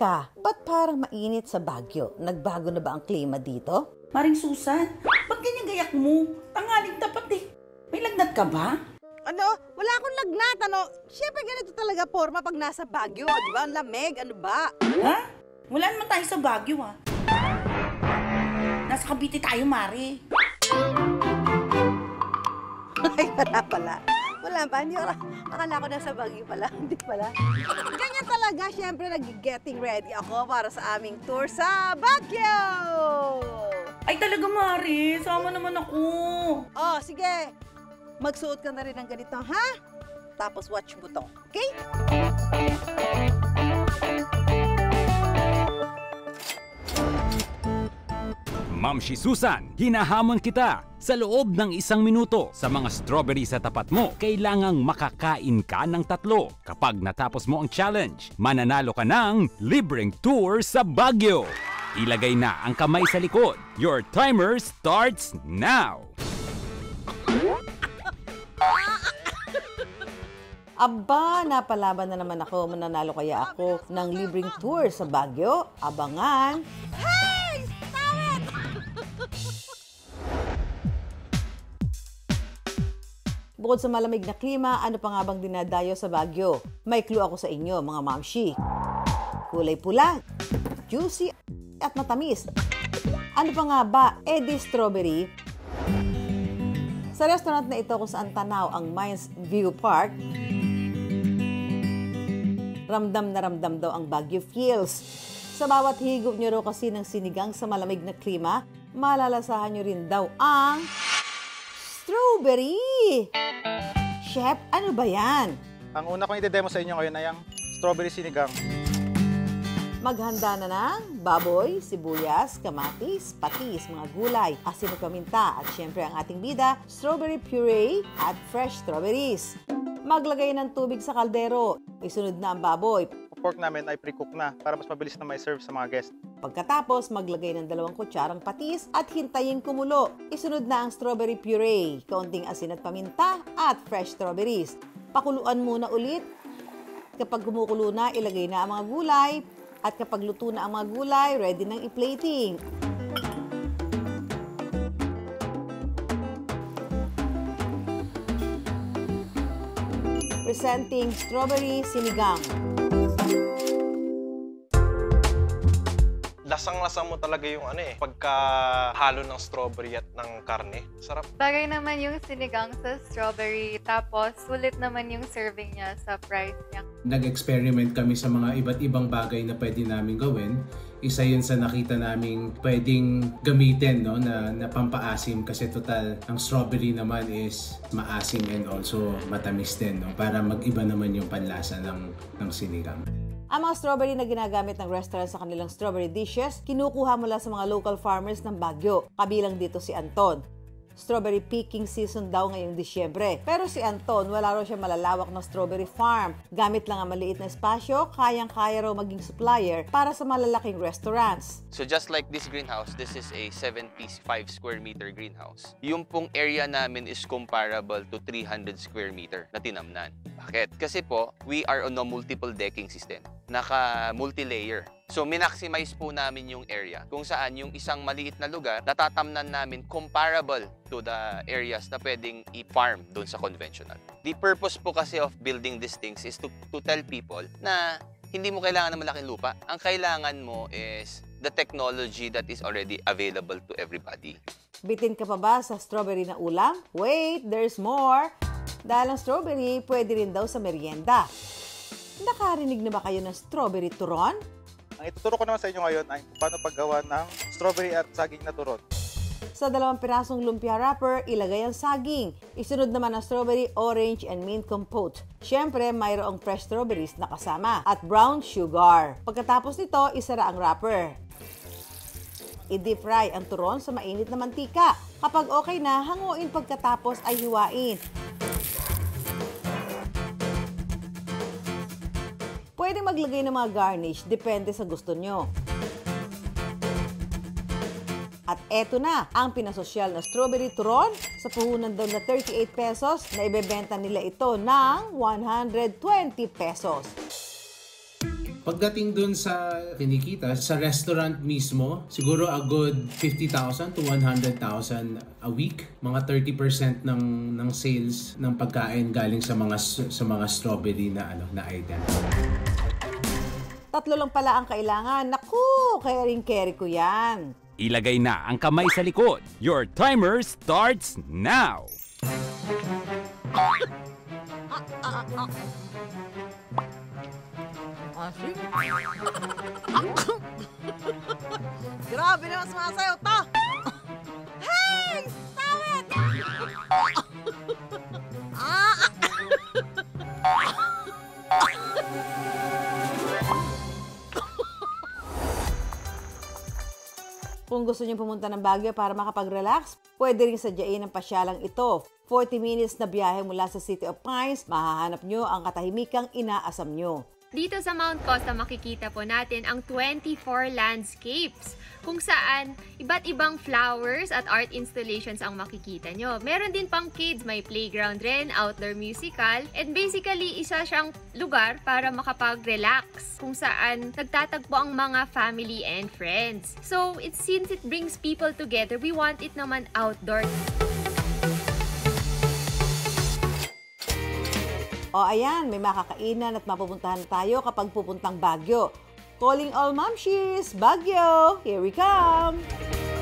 Teka, ba't parang mainit sa Baguio? Nagbago na ba ang klima dito? Maring Susan, ba't ganyan gayak mo? Tanghaling tapat eh. May lagnat ka ba? Ano? Wala akong lagnat, ano? Siyempre ganito talaga forma pag nasa Baguio, di ba? Ang lamig, ano ba? Ha? Wala naman tayo sa Baguio ha. Nasa Cavite tayo, Mari. Ay, wala pala. Wala pa, hindi ako. Akala ko nasa Baguio pala, hindi pala. Ganyan talaga, siyempre nag-getting ready ako para sa aming tour sa Baguio! Ay talaga, Mari. Sama naman ako. Oh, sige. Magsuot ka na rin ng ganito, ha? Tapos watch mo to, okay? Mamshi Susan, hinahamon kita! Sa loob ng 1 minuto sa mga strawberry sa tapat mo, kailangang makakain ka ng 3. Kapag natapos mo ang challenge, mananalo ka ng libreng tour sa Baguio. Ilagay na ang kamay sa likod. Your timer starts now! Aba, napalaban na naman ako. Mananalo kaya ako ng libreng tour sa Baguio? Abangan! Hey! Stop it! Bukod sa malamig na klima, ano pa nga bang dinadayo sa Baguio? May clue ako sa inyo, mga mamshi. Kulay pula, juicy, at matamis. Ano pa nga ba? Di strawberry. Sa restaurant na ito kung saan tanaw ang Mines View Park, ramdam na ramdam daw ang Baguio feels. Sa bawat higop nyo raw kasi ng sinigang sa malamig na klima, malalasahan nyo rin daw ang strawberry! Chef, ano ba yan? Ang una kong i-demo sa inyo ngayon ay ang strawberry sinigang. Maghanda na ng baboy, sibuyas, kamatis, patis, mga gulay, asin at paminta, at syempre ang ating bida, strawberry puree at fresh strawberries. Maglagay ng tubig sa kaldero, isunod na ang baboy. Ang pork namin ay pre-cook na para mas mabilis na mai-serve sa mga guest. Pagkatapos, maglagay ng 2 kutsarang patis at hintayin kumulo. Isunod na ang strawberry puree, kaunting asin at paminta at fresh strawberries. Pakuluan muna ulit. Kapag kumukulo na, ilagay na ang mga gulay. At kapag luto na ang mga gulay, ready nang i-plating. Presenting strawberry sinigang. Lasang-lasang mo talaga yung pagkahalo ng strawberry at ng karne. Sarap. Bagay naman yung sinigang sa strawberry, tapos sulit naman yung serving niya sa price niya. Nag-experiment kami sa mga iba't ibang bagay na pwede namin gawin. Isa yun sa nakita naming pwedeng gamitin, no, na pampaasim kasi total ang strawberry naman is maasim and also matamis din, no, para mag-iba naman yung panlasa ng sinigang. Ang mga strawberry na ginagamit ng restaurant sa kanilang strawberry dishes, kinukuha mula sa mga local farmers ng Baguio. Kabilang dito si Anton. Strawberry picking season daw ngayong Disyembre. Pero si Anton, wala raw siya malalawak na strawberry farm. Gamit lang ang maliit na espasyo, kayang-kaya raw maging supplier para sa malalaking restaurants. So just like this greenhouse, this is a 75 square meter greenhouse. Yung pong area namin is comparable to 300 square meter na tinamnan. Bakit? Kasi po, we are on a multiple decking system. Naka-multi-layer. So, minaximize po namin yung area kung saan yung isang maliit na lugar natatamnan namin comparable to the areas na pwedeng i-farm doon sa conventional. The purpose po kasi of building these things is to tell people na hindi mo kailangan ng malaking lupa. Ang kailangan mo is the technology that is already available to everybody. Bitin ka pa ba sa strawberry na ulam? Wait, there's more! Dahil ang strawberry, pwede rin daw sa merienda. Nakarinig na ba kayo ng strawberry turon? Ang ituturo ko naman sa inyo ngayon ay paano paggawa ng strawberry at saging na turon. Sa 2 pirasong lumpia wrapper, ilagay ang saging. Isunod naman ang strawberry, orange, and mint compote. Siyempre, mayroong fresh strawberries na kasama at brown sugar. Pagkatapos nito, isara ang wrapper. I-deep fry ang turon sa mainit na mantika. Kapag okay na, hanguin pagkatapos ay hiwain. Pwede maglagay ng mga garnish, depende sa gusto nyo. At eto na, ang pinasosyal na strawberry turon sa puhunan daw na 38 pesos na ibebenta nila ito ng 120 pesos. Pagdating dun sa kinikita, sa restaurant mismo, siguro a good 50,000 to 100,000 a week. Mga 30% ng sales ng pagkain galing sa mga strawberry na item. 3 lang pala ang kailangan. Naku, caring-carry ko yan. Ilagay na ang kamay sa likod. Your timer starts now! Grabe naman sumasayaw to! Hey! Stop it! Kung gusto niyo pumunta ng Baguio para makapag-relax, pwede rin sadyain ang pasyalang ito. 40 minutes na biyahe mula sa City of Pines, mahahanap nyo ang katahimikang inaasam nyo. Dito sa Mount Costa makikita po natin ang 24 landscapes kung saan iba't ibang flowers at art installations ang makikita nyo. Meron din pang kids, may playground rin, outdoor musical, and basically isa siyang lugar para makapag-relax kung saan nagtatagpo ang mga family and friends. So, since it brings people together, we want it naman outdoor. O ayan, may makakainan at mapupuntahan tayo kapag pupuntang Baguio. Calling all Mamshies! Baguio! Here we come!